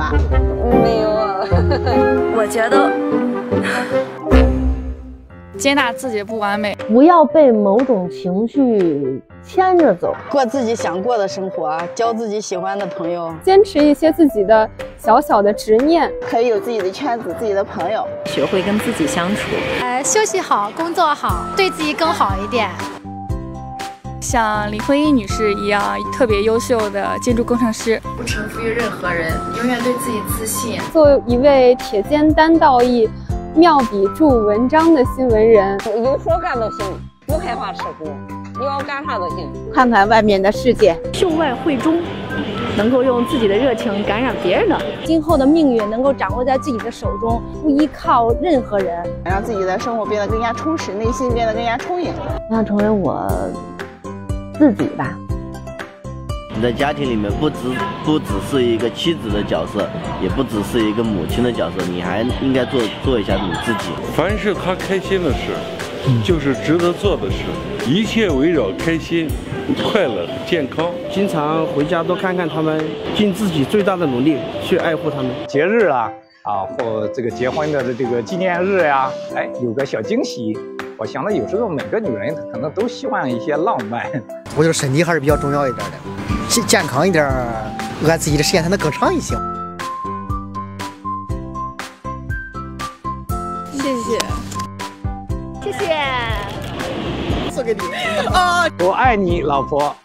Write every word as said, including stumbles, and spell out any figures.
吧？ 没有啊， 我觉得接纳自己的不完美， 不要被某种情绪牵着走， 过自己想过的生活，交自己喜欢的朋友， 坚持一些自己的小小的执念， 可以有自己的圈子、自己的朋友， 学会跟自己相处。 呃，休息好，工作好，对自己更好一点。 像林徽因女士一样特别优秀的建筑工程师， 不臣服于任何人，永远对自己自信。 做一位铁肩担道义、妙笔著文章的新闻人， 有活干都行，不害怕吃苦，你要干啥都行。 看看外面的世界， 秀外慧中，能够用自己的热情感染别人的。 今后的命运能够掌握在自己的手中，不依靠任何人， 让自己的生活变得更加充实，内心变得更加充盈。 我想成为我自己吧。 你在家庭里面不只不只是一个妻子的角色，也不只是一个母亲的角色，你还应该做做一下你自己。 凡是他开心的事，就是值得做的事，一切围绕开心、快乐、健康。 经常回家多看看他们，尽自己最大的努力去爱护他们。 节日啊啊，或这个结婚的这个纪念日呀、啊，哎，有个小惊喜。我想呢，有时候每个女人可能都希望一些浪漫。 我觉得身体还是比较重要一点的，健健康一点，按自己的时间才能更长一些。 谢谢， 谢谢， 送给你啊！ 我爱你，老婆。